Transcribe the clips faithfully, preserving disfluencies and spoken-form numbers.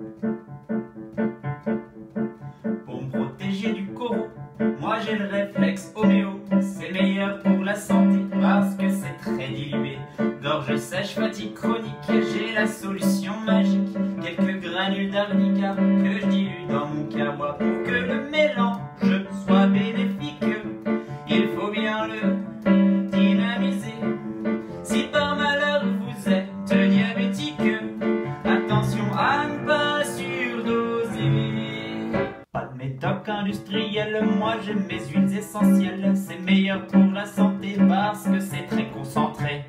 Pour me protéger du coro, moi j'ai le réflexe homéo. C'est meilleur pour la santé parce que c'est très dilué. Gorge sèche, fatigue chronique, j'ai la solution magique. Quelques granules d'arnica que je dilue dans mon kawa. Pour que le mélange soit bénéfique, il faut bien le dynamiser. Si par malheur vous êtes diabétique, attention à ne pas surdoser. Pas de médoc industriel, moi j'aime mes huiles essentielles. C'est meilleur pour la santé parce que c'est très concentré.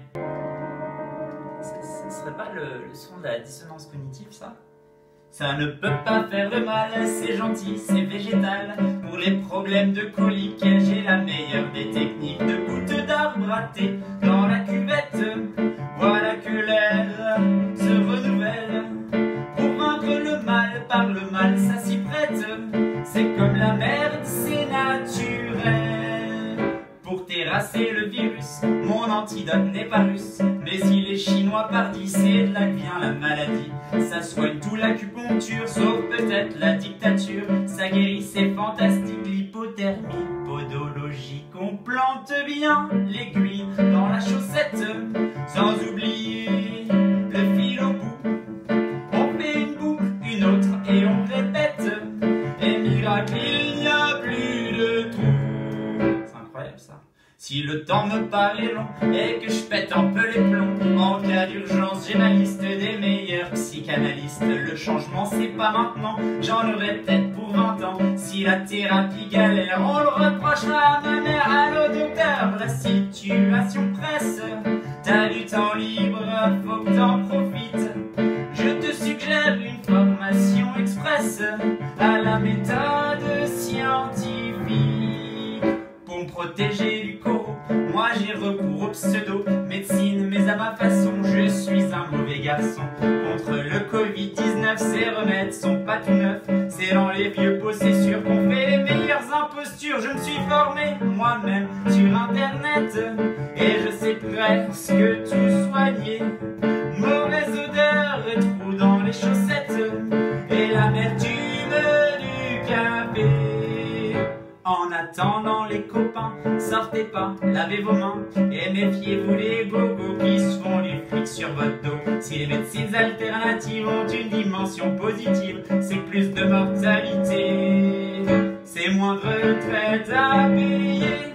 Ce serait pas le, le son de la dissonance cognitive, ça? Ça ne peut pas faire de mal, c'est gentil, c'est végétal. Pour les problèmes de colique, j'ai la meilleure des techniques. De gouttes d'arbre à thé dans la cuvette, voilà que l'air se renouvelle. Pour vaincre le mal, par le mal ça s'y prête. C'est comme la merde, c'est naturel. Pour terrasser le virus, mon antidote n'est pas russe. Mais il est chinois pardi, c'est de là que vient la maladie. Ça soigne tout l'acupuncture, sauf peut-être la dictature. Ça guérit, c'est fantastique, l'hypothermie podologique. On plante bien l'aiguille dans la chaussette, sans oublier le fil au bout. On fait une boucle, une autre, et on répète. Et miracle, il n'y a plus de trou. C'est incroyable ça. Si le temps me paraît long et que je pète un peu les plombs, en cas d'urgence j'ai ma liste des meilleurs psychanalystes. Le changement c'est pas maintenant, j'en aurai peut-être pour vingt ans. Si la thérapie galère, on le reprochera à ma mère. Allô docteur, la situation presse. T'as du temps libre, faut que t'en profites. Je te suggère une formation express à la méthode scientifique. Pour me protéger du coro, moi j'ai recours au pseudo médecine, mais à ma façon je suis un mauvais garçon. Contre le Covid dix-neuf, ces remèdes sont pas tout neufs. C'est dans les vieux pots, c'est sûr qu'on fait les meilleures impostures. Je me suis formé moi-même sur internet et je sais presque tout soigner. Mauvaise odeur et trous dans les chaussettes et l'amertume du café. En attendant les copains, sortez pas, lavez vos mains et méfiez-vous les gogos qui se font du fric sur votre dos. Si les médecines alternatives ont une dimension positive, c'est plus de mortalité, c'est moins de retraite à payer.